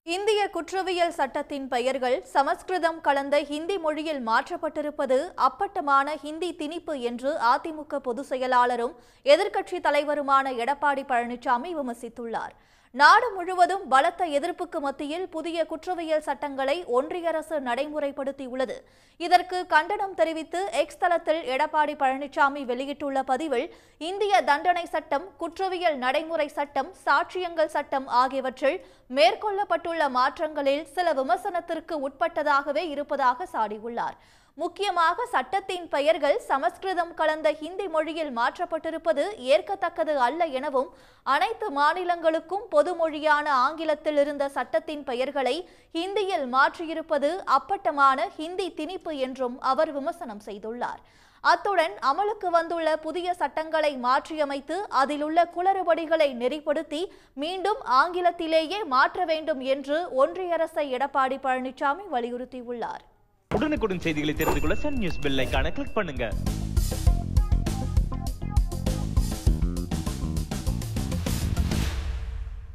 இந்திய குற்றவியல் சட்டத்தின் பெயர்கள் சமஸ்கிருதம் கலந்த ஹிந்தி மொழியில் மாற்றப்பட்டிருப்பது அப்பட்டமான ஹிந்தி திணிப்பு என்று அதிமுக பொதுச் செயலாளரும் எதிர்க்கட்சித் தலைவருமான எடப்பாடி பழனிசாமி விமர்சித்துள்ளார். நாடு முழுவதும் பலத்த எதிர்ப்புக்கு மத்தியில் புதிய குற்றவியல் சட்டங்களை ஒன்றிய அரசு நடைமுறைப்படுத்தியுள்ளது. இதற்கு கண்டனம் தெரிவித்து எக்ஸ் தளத்தில் எடப்பாடி பழனிசாமி வெளியிட்டுள்ள பதிவில், இந்திய தண்டனை சட்டம், குற்றவியல் நடைமுறை சட்டம், சாட்சியங்கள் சட்டம் ஆகியவற்றில் மேற்கொள்ளப்பட்டுள்ள மாற்றங்களில் சில விமர்சனத்திற்கு உட்பட்டதாகவே இருப்பதாக சாடியுள்ளார். முக்கியமாக சட்டத்தின் பெயர்கள் சமஸ்கிருதம் கலந்த ஹிந்தி மொழியில் மாற்றப்பட்டிருப்பது ஏற்கத்தக்கது அல்ல எனவும், அனைத்து மாநிலங்களுக்கும் பொது மொழியான ஆங்கிலத்தில் இருந்த சட்டத்தின் பெயர்களை ஹிந்தியில் மாற்றியிருப்பது அப்பட்டமான ஹிந்தி திணிப்பு என்றும் அவர் விமர்சனம் செய்துள்ளார். அத்துடன் அமலுக்கு வந்துள்ள புதிய சட்டங்களை மாற்றியமைத்து அதிலுள்ள குளறுபடிகளை நெறிப்படுத்தி மீண்டும் ஆங்கிலத்திலேயே மாற்ற வேண்டும் என்று ஒன்றிய அரசை எடப்பாடி பழனிசாமி வலியுறுத்தியுள்ளார். உடனுக்குடன் செய்திகளை தெரிந்து கொள்ள சன் நியூஸ் பெல் ஐகானை கிளிக் பண்ணுங்க.